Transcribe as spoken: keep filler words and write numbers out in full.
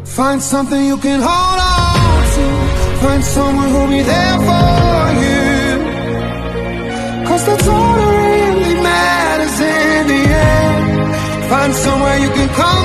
Find something you can hold on to. Find someone who'll be there for you. Cause that's all that really matters in the end. Find somewhere you can come